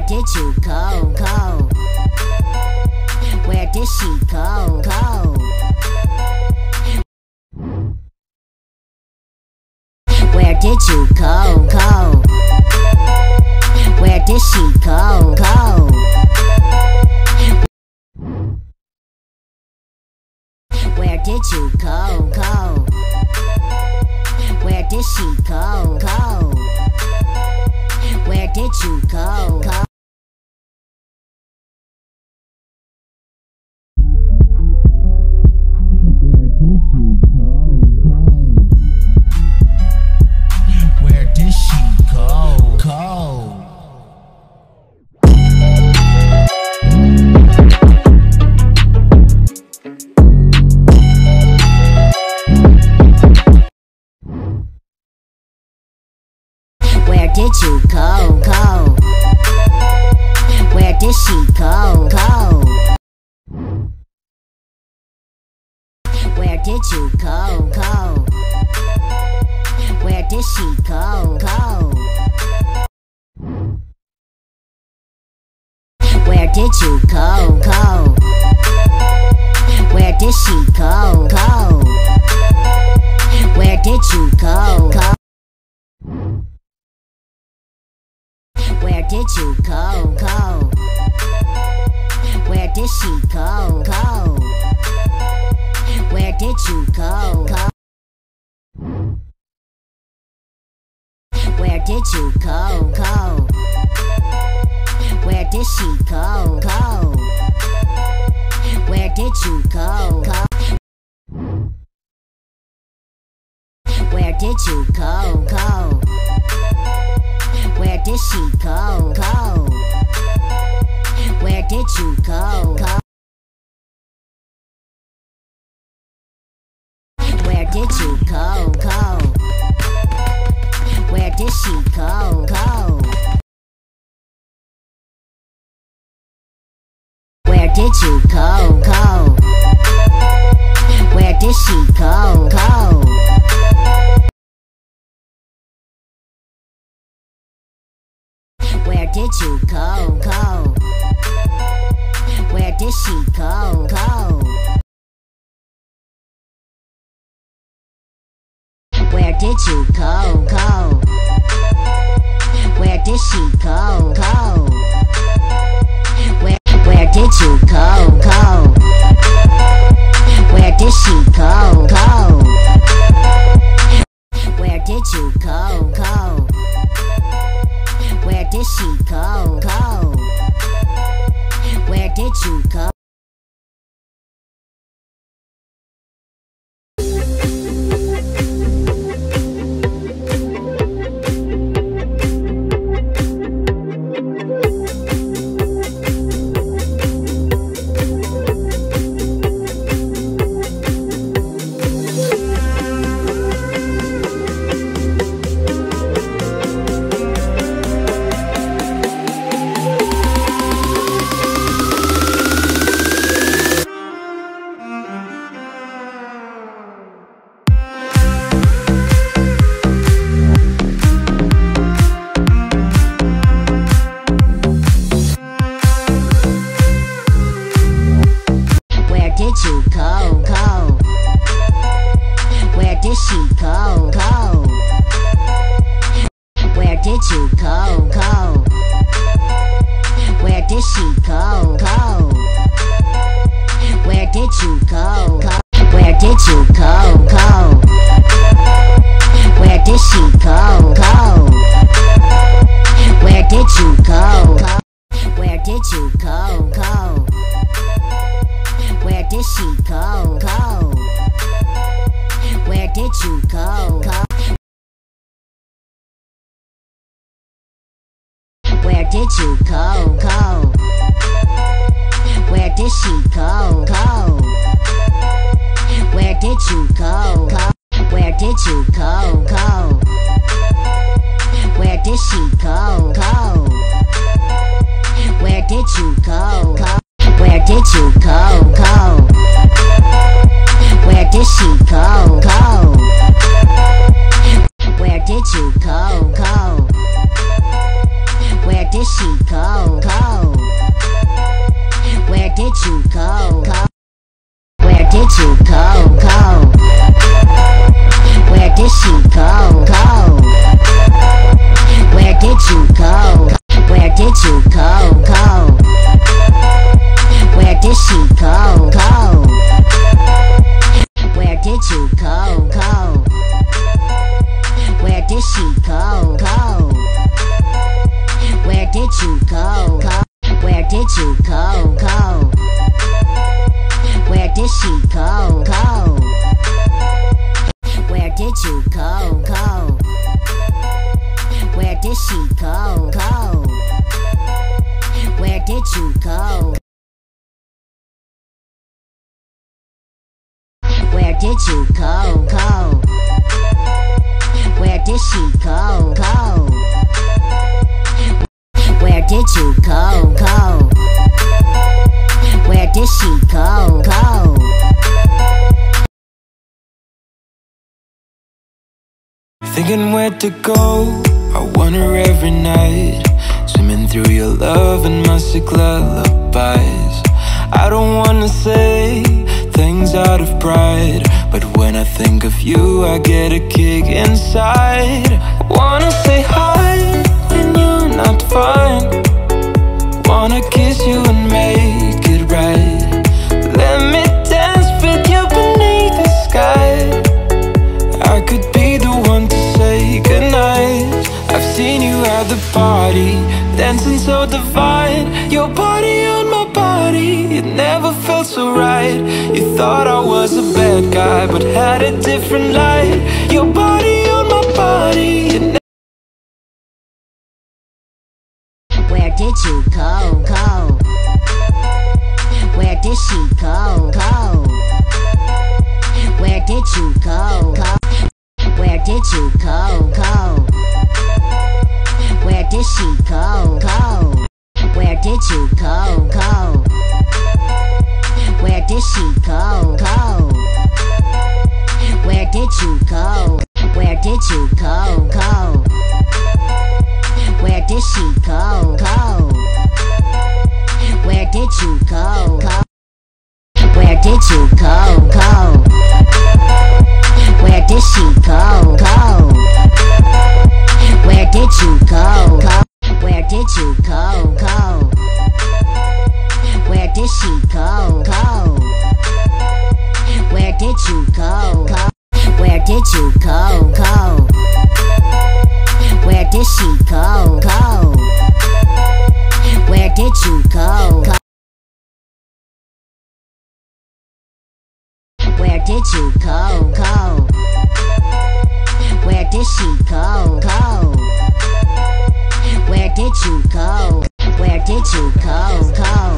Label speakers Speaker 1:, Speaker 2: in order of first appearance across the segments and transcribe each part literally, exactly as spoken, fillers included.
Speaker 1: Where did you go, go? Where did she go, go? Where did you go, go? Where did she go, go? Where did you go, go? Where did she go, go? Where did you go, go?
Speaker 2: Where did she go, go?
Speaker 1: Where did you go, go? Where did she go, go? Where did you go, go? Where did she go, go? Where did you go, go? Where did she go, go? Where did you go, go? Where did you go, go? Where did she go, go? Where did you go, go? Where did you go, go? Where did she go, go? Where did you go, go? Where did you go, go? Where did she go, go? Where did you go, go? Where did you go, go? Where did she go, go? Where did you go, go? Where did she go, go? Where did you go, go? Where did she go, go? Where did you go, go? Where did she go, go? Where, where did you go, go? Where did she go, go? Where did you go, go? Where did she go, go? Where did you go? Where did you go, go? Where did she go, go? Where did you go, go? Where did she go, go? Where did you go, go? Where did you go, go? Where did she go, go? Where did you go, go? Where did you go, go? Where did she go, go? Where did you go, go? Where did you go, go? Where did she go, go? Where did you go, go? Where did you go, go? Where did she go, go? Where did you go, go? Where did you go, go? Where did she go, go? Where did you go, go? Where did she go? did you go? Go? Where did you go? Go? Where did she go? Go? Where did you go? Go? Where did she go? Go? Where did you go? Where did you go? Go? Where did she go? Go? Where did you go? Go? Where did she go? Go?
Speaker 3: Thinking where to go, I wonder every night. Swimming through your love and my sick lullabies. I don't wanna say things out of pride, but when I think of you, I get a kick inside. Wanna say hi when you're not fine. Wanna kiss you and make it right. Let me dance with you beneath the sky. I could be the one to say goodnight. I've seen you at the party, dancing so divine. Your body on my body, it never felt so right. You thought I was a bad guy, but had a different light. Your body on my body, it never.
Speaker 1: Where did you go? Go? Where did she go? Go? Where did you go? Go? Where did you go? Go? Where did she go? Go? Where did you go? Go? Where did she go? Go? Where did you go? Where did you go? Go? Where did she go? Go? Where did you go? Go? Where did you go? Go? Where did she go? Go? Where did you go? Go? Where did you go? Go? Where did she go? Go? Where did you go? Go? Where did you go? Go? Where did she go? Go? Where did you go? Go? Where did you go? Go? Where did she go? Go? Where did you go? Where did you go? Go?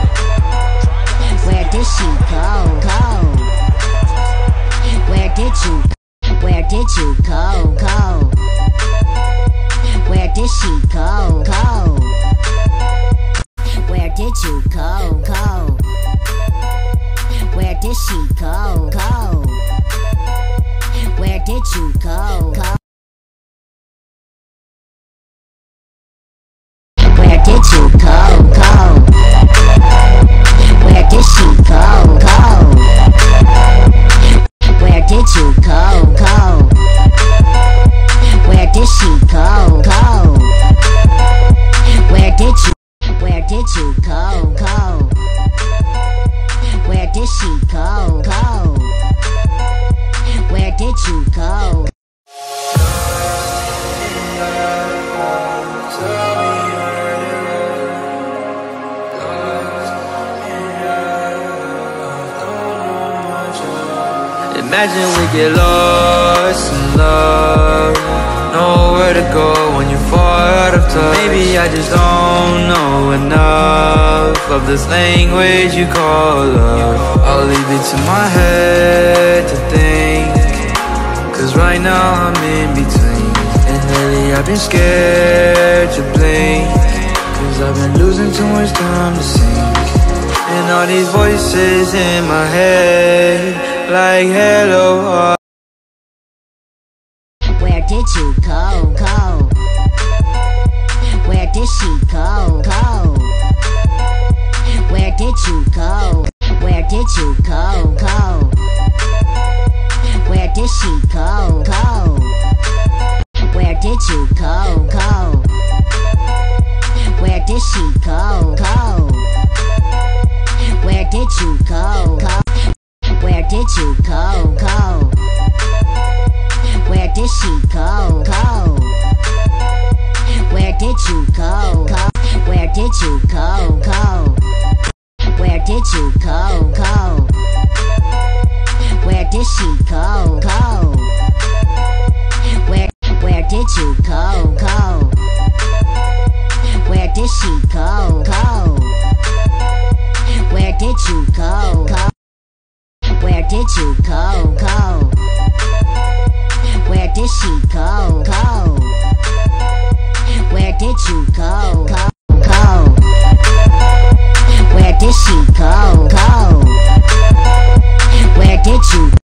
Speaker 1: Where did she go? Go? Where did you? Where did you go? Go? Where did she go? Go? Where did you go? Go? Where did she go? Go? Where did you go? Go? Where did you go? Go? Where did she go? Go? Where did you go? Go? Where did she go? Go? Where did you? Where did you go? Go? Where did she go? Go? Where did you go?
Speaker 3: Imagine we get lost in love, nowhere to go when you fall out of touch. Maybe I just don't know enough of this language you call love. I'll leave it to my head to think, cause right now I'm in between. And lately I've been scared to blink, cause I've been losing too much time to sink. And all these voices in my head like hello.
Speaker 1: Where did you go? Go? Where did she go? Go? Where did you go? Where did you go? Go? Where did she go? Go? Where did you go? Go? Where did she go? Go? Where did you go? Go? Where did you go? Go? Where did she go? Go? Where did you go? Go? she go? Go. Where did you go? Go. Where did you go? Go. Where did she go? Go. Where did you go? Go.